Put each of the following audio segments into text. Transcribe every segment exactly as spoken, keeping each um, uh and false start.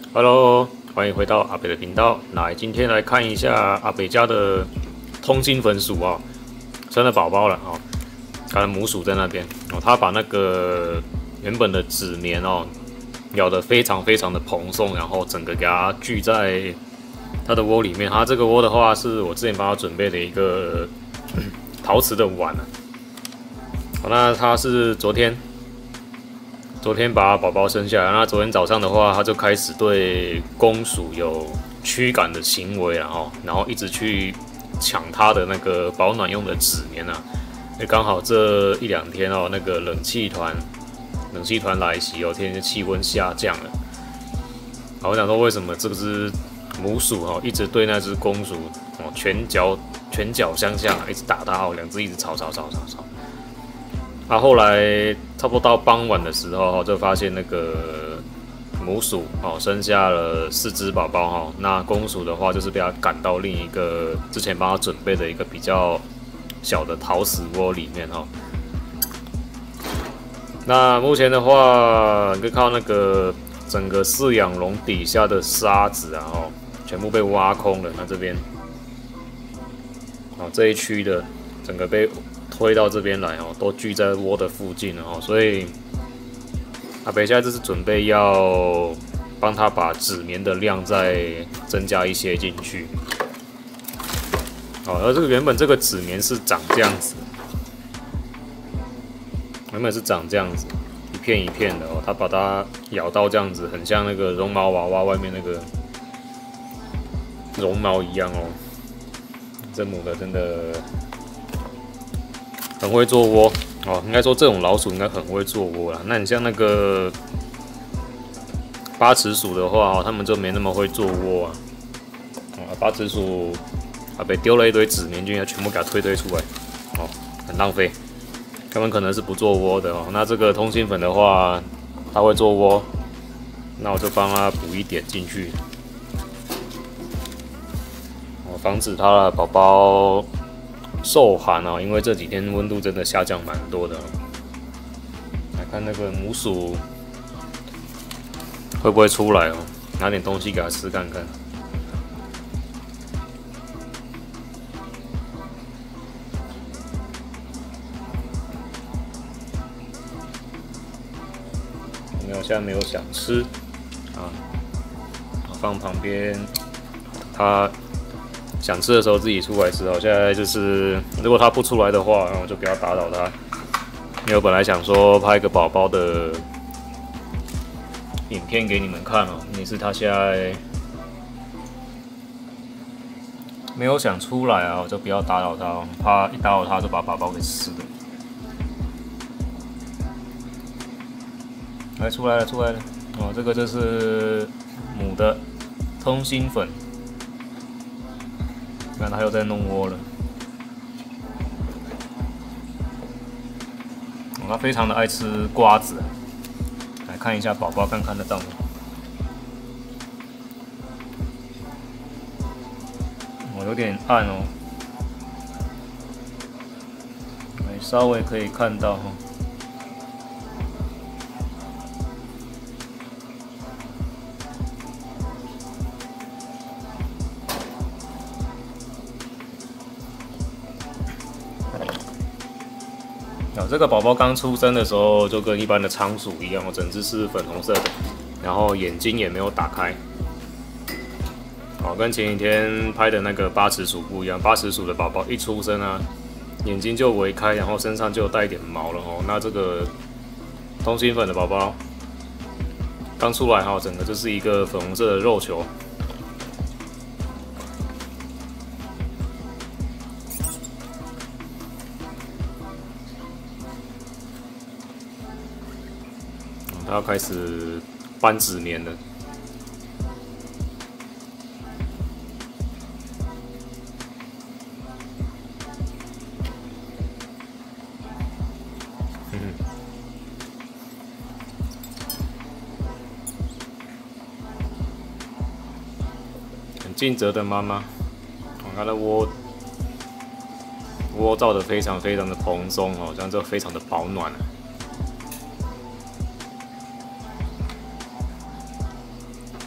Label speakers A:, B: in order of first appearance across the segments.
A: Hello，欢迎回到阿北的频道。来，今天来看一下阿北家的通心粉鼠啊、哦，生了宝宝了哦。它的母鼠在那边哦，它把那个原本的纸棉哦咬得非常非常的蓬松，然后整个给它聚在它的窝里面。它这个窝的话，是我之前帮它准备的一个、嗯、陶瓷的碗啊。好，那它是昨天。昨天把宝宝生下来，那昨天早上的话，他就开始对公鼠有驱赶的行为，然后，然后一直去抢它的那个保暖用的纸棉啊。因为刚好这一两天哦，那个冷气团，冷气团来袭哦，天气气温下降了。好，我想说为什么这只母鼠哦，一直对那只公鼠哦拳脚拳脚相向，一直打它哦，两只一直吵吵吵吵吵。那、啊、后来差不多到傍晚的时候，就发现那个母鼠哦生下了四只宝宝哈。那公鼠的话，就是被它赶到另一个之前帮它准备的一个比较小的陶瓷窝里面哈。那目前的话，你可以看到那个整个饲养笼底下的沙子啊，哦，全部被挖空了。那这边，哦这一区的整个被推到这边来哦，都聚在窝的附近哦，所以阿北现在就是准备要帮他把纸棉的量再增加一些进去。哦，而这个原本这个纸棉是长这样子，原本是长这样子，一片一片的哦，他把它咬到这样子，很像那个绒毛娃娃外面那个绒毛一样哦。这母的真的很会做窝哦，应该说这种老鼠应该很会做窝啦。那你像那个八尺鼠的话哦，他们就没那么会做窝啊。啊，八尺鼠啊被丢了一堆纸棉进去，全部给它推推出来，哦，很浪费。他们可能是不做窝的哦。那这个通心粉的话，它会做窝，那我就帮它补一点进去，哦，防止它的宝宝受寒啊，因为这几天温度真的下降蛮多的。来看那个母鼠会不会出来哦？拿点东西给它吃看看。有没有？现在没有想吃啊，放旁边。它想吃的时候自己出来吃哦。现在就是，如果它不出来的话，然后就不要打扰它。因为我本来想说拍一个宝宝的影片给你们看哦，但是它现在没有想出来啊，我就不要打扰它哦，怕一打扰它就把宝宝给吃了。来，出来了，出来了哦，这个就是母的通心粉。看它又在弄窝了，哦，它非常的爱吃瓜子。来看一下宝宝，看看得到吗？哦，有点暗哦，来稍微可以看到哈。哦，这个宝宝刚出生的时候就跟一般的仓鼠一样，整只是粉红色的，然后眼睛也没有打开。哦，跟前几天拍的那个八尺鼠不一样，八尺鼠的宝宝一出生啊，眼睛就微开，然后身上就带一点毛了哦。那这个通心粉的宝宝刚出来哈，整个就是一个粉红色的肉球。它要开始搬纸棉了。嗯，很尽责的妈妈，哦，她的窝窝造的非常非常的蓬松哦，这样就非常的保暖了。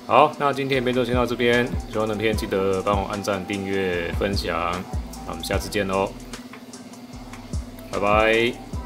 A: 好，那今天影片就先到这边，喜欢的片记得帮我按赞、订阅、分享，那我们下次见喽，拜拜。